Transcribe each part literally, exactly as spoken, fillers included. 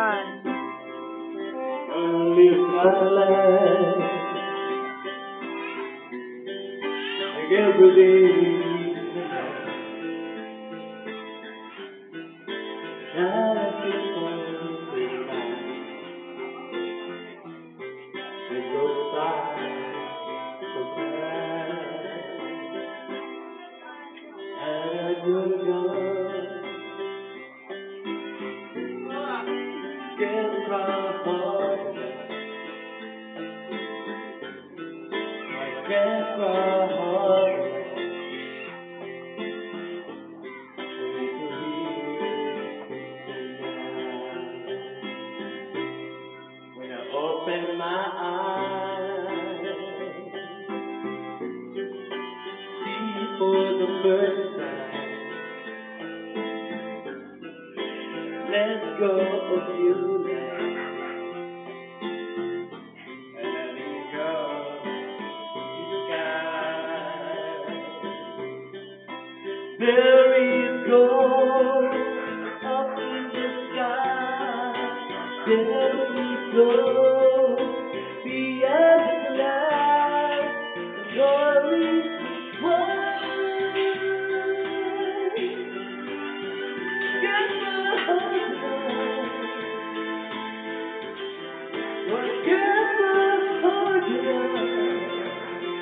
Yan. Live my life like every day. I keep on reminding it goes by so fast, and you're gone. Get my heart, I get my heart. When I open my eyes, see for the first time, let go of you now, and let it go the sky. There is gold up in the sky. There is gold beyond the clouds. Glory wide. Get my heart now. Well, get my heart now.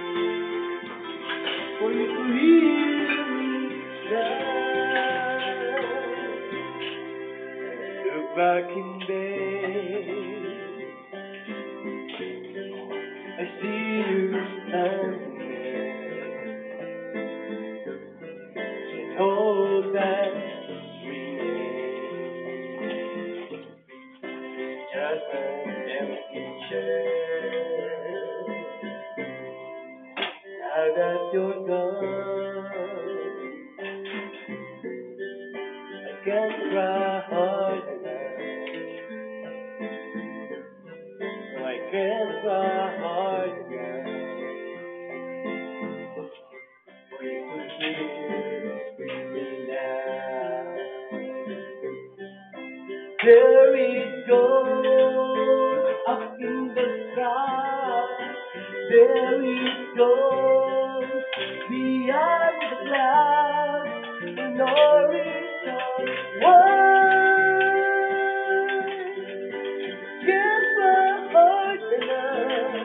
For you to hear me now. Look back in bed, I see you standing there. Just hold that sweet hand, just an empty chair. Now that you're gone, I can't cry hard now. No, I can't cry hard now. For you to hear me now. There is gold up in the sky. There is gold beyond the clouds. The horizon wide. Get my heart now.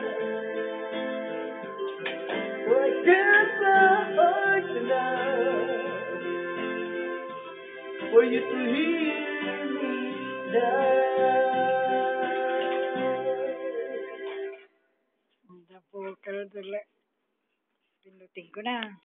Oh, get my heart now. For you to hear me now. Ang po, karoon tuloy. Pinutin ko na.